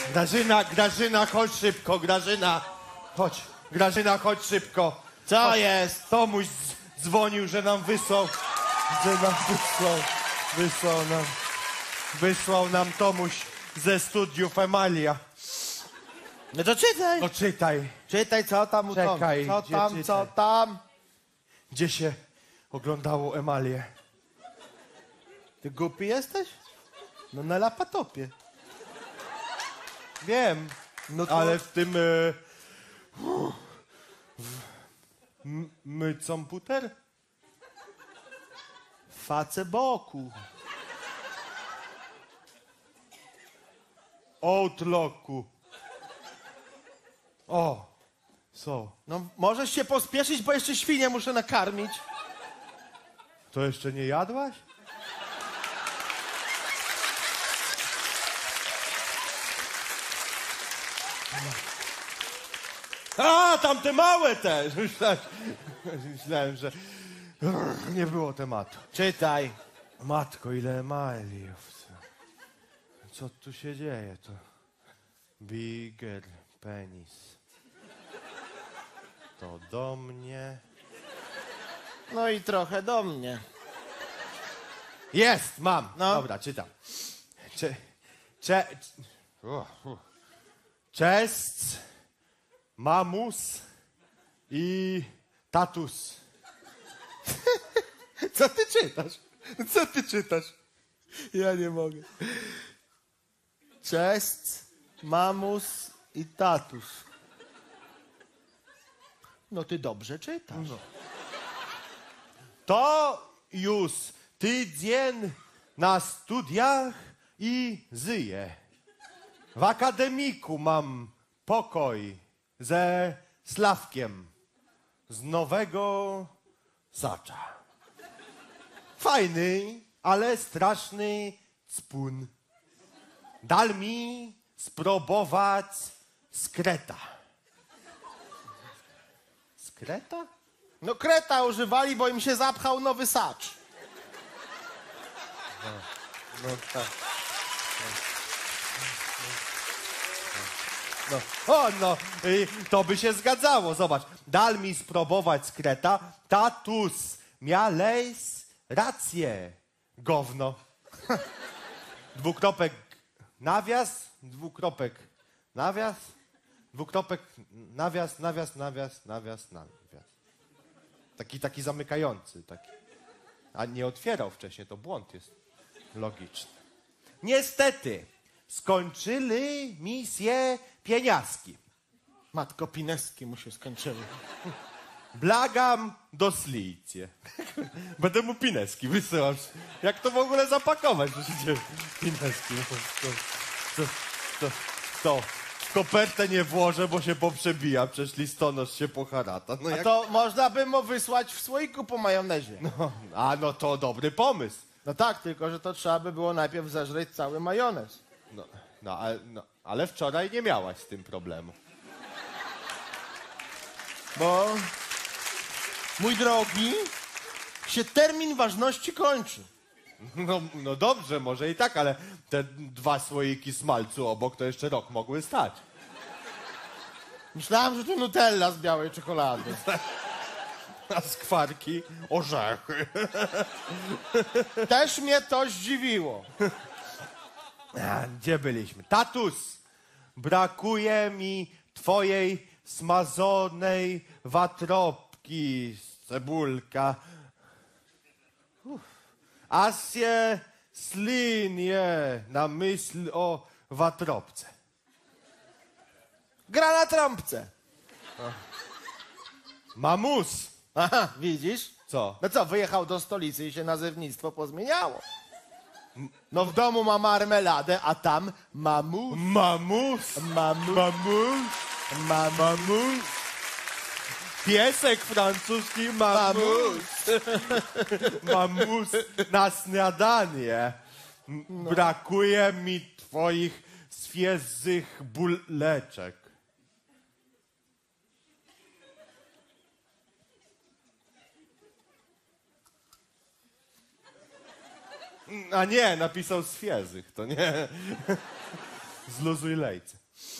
Grażyna, chodź szybko, Grażyna. Chodź, Grażyna, chodź szybko. Co chodź. jest? Tomuś dzwonił, że nam wysłał nam Tomuś ze studiów Emalia. No to czytaj. No czytaj. Czytaj, co tam u Tomka. Czekaj, Co gdzie tam, czytaj? co tam? Gdzie się oglądało Emalię? Ty głupi jesteś? No na laptopie. Wiem, No to... ale w tym... komputer? Facebooku. Outlooku. O, so. No możesz się pospieszyć, bo jeszcze świnię muszę nakarmić. To jeszcze nie jadłaś? A, tam te małe też. Myślałem, że nie było tematu. Czytaj. Matko, ile emaliów. Co tu się dzieje? To bigger penis. To do mnie. No i trochę do mnie. Jest, mam. No. Dobra, czytam. Cześć, mamus i tatus. Co ty czytasz? Co ty czytasz? Ja nie mogę. Cześć, mamus i tatus. No ty dobrze czytasz. No. To już tydzień na studiach i żyję. W akademiku mam pokój ze Sławkiem z Nowego Sacza. Fajny, ale straszny cpun. Dal mi spróbować skreta. Skreta? No kreta używali, bo im się zapchał nowy sacz. No tak. No. O, no, to by się zgadzało. Zobacz, dal mi spróbować skreta, tatus miałeś rację, gówno. Dwukropek nawias, dwukropek nawias, dwukropek nawias. Taki zamykający, taki. A nie otwierał wcześniej, to błąd jest logiczny. Niestety, skończyli misję pieniaski. Matko Pineski mu się skończyły. Blagam doslijcie. Będę mu pineski wysyłać. Jak to w ogóle zapakować? Przecież pineski. To w kopertę nie włożę, bo się poprzebija. Przecież listonosz się poharata. No A to można by mu wysłać w słoiku po majonezie. no to dobry pomysł. No tak, tylko że to trzeba by było najpierw zeżreć cały majonez. Ale wczoraj nie miałaś z tym problemu. Bo, mój drogi, się termin ważności kończy. No dobrze, może i tak, ale te 2 słoiki smalcu obok to jeszcze rok mogły stać. Myślałem, że to Nutella z białej czekolady. A skwarki, orzechy. Też mnie to zdziwiło. Gdzie byliśmy? Tatus, brakuje mi twojej smażonej wątróbki, cebulka. Aż się slinie na myśl o wątróbce. Gra na trąbce. Mamus. Aha, widzisz? Co? No co, wyjechał do stolicy i się nazewnictwo pozmieniało. No w domu ma marmeladę, a tam mamus. Mamus. Mamus. Mamus. Piesek francuski mamus. Mamus na śniadanie. Brakuje mi twoich świeżych buleczek. A nie, napisał świeżych, to nie. Zluzuj lejce.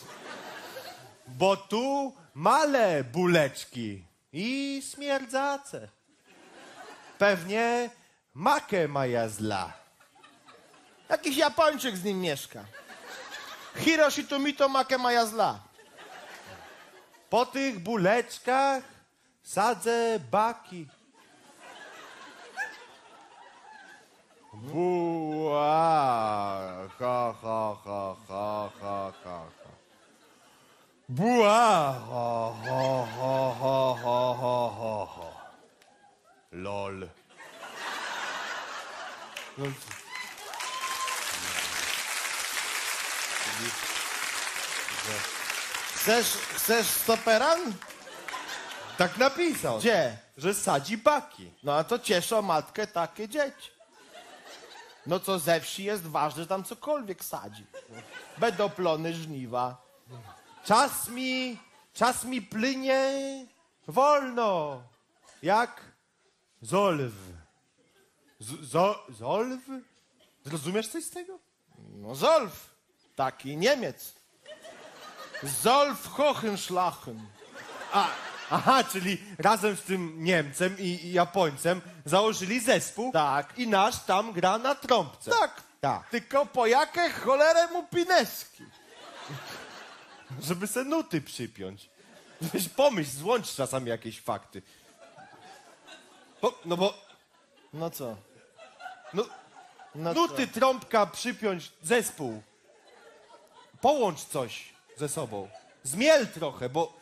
Bo tu male buleczki i śmierdzace. Pewnie makę maja zla. Jakiś Japończyk z nim mieszka. Hiroshi Tomito Makemaja zla. Po tych buleczkach sadzę baki. Bua, ha, ha, ha, ha, ha, ha, ha. Bua, ha, ha, ha, ha, ha, ha, ha, ha. Lol. No, Chcesz stoperan? tak napisał, Gdzie? że sadzi baki. No a to cieszą matkę takie dzieci. No co ze wsi jest ważne, że tam cokolwiek sadzi. Będą plony żniwa. Czas mi płynie wolno, jak zolw. Zolw? Zrozumiesz coś z tego? No Zolf, taki Niemiec. Zolf Hohenschlachen. Aha, czyli razem z tym Niemcem i Japońcem założyli zespół. Tak. I nasz tam gra na trąbce. Tak. Tylko po jakie cholerę mu pineski? Żeby se nuty przypiąć. Weź pomyśl, złącz czasami jakieś fakty. Bo No co? no, No nuty, trąbka, przypiąć, zespół. Połącz coś ze sobą. Zmiel trochę, bo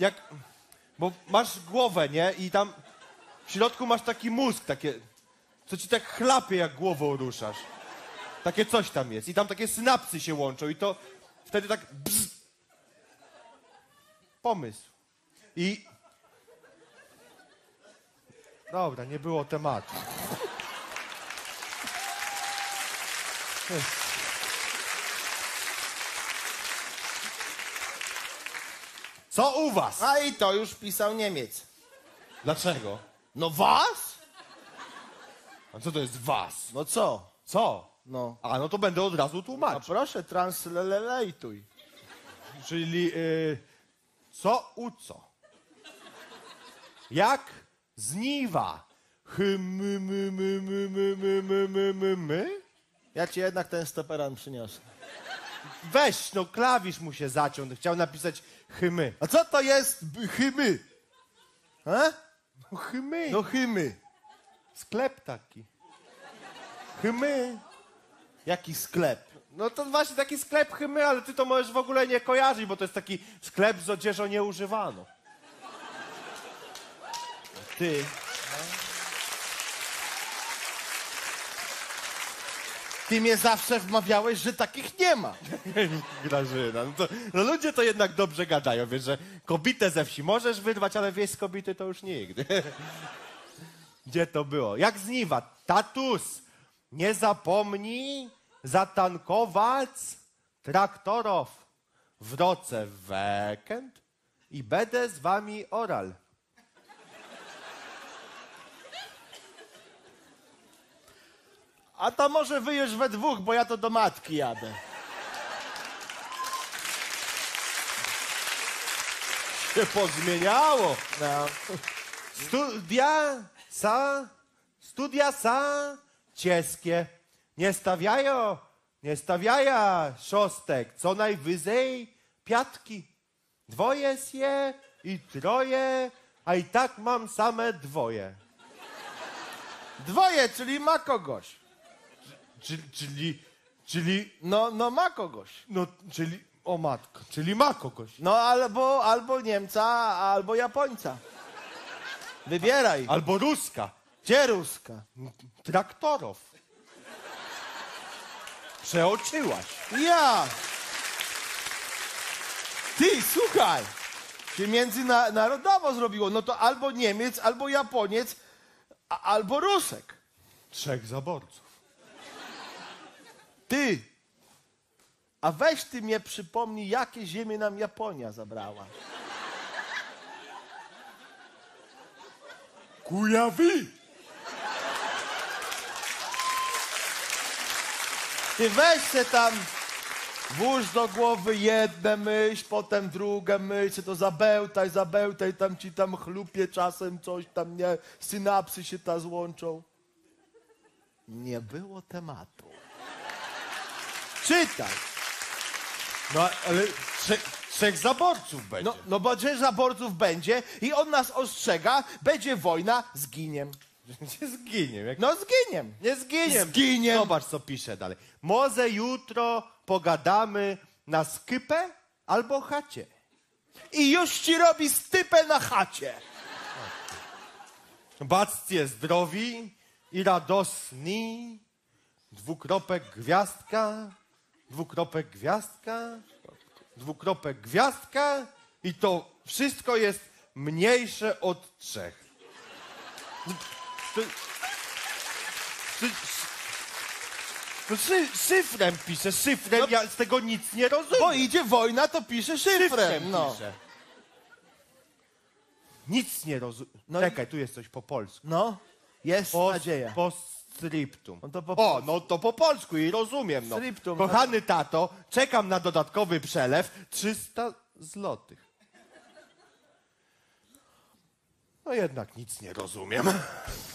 masz głowę, nie? I tam w środku masz taki mózg, takie, co ci tak chlapie, jak głową ruszasz. Takie coś tam jest. I tam takie synapsy się łączą i to wtedy tak bzz. Pomysł. I... Dobra, nie było tematu. Co u was? A i to już pisał Niemiec. Dlaczego? No was? A co to jest was? No co? Co? No. A, no to będę od razu A tłumaczył. proszę, translejtuj. Czyli co u co? Jak żniwa. My? Ja ci jednak ten stoperan przyniosę. Weź, no klawisz mu się zaciął. Chciał napisać hymy. A co to jest hymy? A? No hymy. No hymy. Sklep taki. Hymy. Jaki sklep? No to właśnie taki sklep hymy, ale ty to możesz w ogóle nie kojarzyć, bo to jest taki sklep z odzieżą nieużywaną. Ty. Ty mnie zawsze wmawiałeś, że takich nie ma. Grażyna, no ludzie to jednak dobrze gadają, wiesz, że kobietę ze wsi możesz wyrwać, ale wieś z kobiety to już nigdy. Gdzie to było? Jak żniwa. Tatus, nie zapomnij zatankować traktorów w roce w weekend i będę z wami oral. A to może wyjesz we dwóch, bo ja to do matki jadę. Się pozmieniało. No. Studia cieskie. Nie stawiają szóstek, co najwyżej piatki. Dwoje je i troje, a i tak mam same dwoje. Dwoje, czyli ma kogoś. Czyli, No ma kogoś. o matko, czyli ma kogoś. No albo Niemca, albo Japońca. Wybieraj. Albo Ruska. Gdzie Ruska? Traktorów. Przeoczyłaś. Ja. Ty, słuchaj. Się międzynarodowo zrobiło. No to albo Niemiec, albo Japoniec, albo Rusek. 3 zaborców. Ty. A weź ty mnie przypomnij, jakie ziemie nam Japonia zabrała. Kujawy. Ty weź se tam Włóż do głowy jedne myśl, potem drugie myśl, to zabełtaj, tam ci tam chlupie czasem coś tam, nie, synapsy się ta złączą. Nie było tematu. Czytaj. No, ale trzech zaborców będzie. No bo że zaborców będzie i on nas ostrzega, będzie wojna, zginiem. Nie zginiem. No zginiem. Nie zginiem. Zginiem. Zobacz, co pisze dalej. Może jutro pogadamy na skypę albo chacie. I już ci robi stypę na chacie. Baccie zdrowi i radosni. Dwukropek gwiazdka. Dwukropek gwiazdka. Dwukropek gwiazdka. I to wszystko jest mniejsze od 3. Szyfrem pisze, szyfrem, ja z tego nic nie rozumiem. Bo idzie wojna, to pisze szyfrem. No. pisze. Nic nie rozumiem. No Czekaj, tu jest coś po polsku. No, jest nadzieja. Postscriptum. No to po O, no to po polsku i rozumiem. No. Scriptum. Kochany tato, czekam na dodatkowy przelew 300 złotych. No jednak nic nie rozumiem.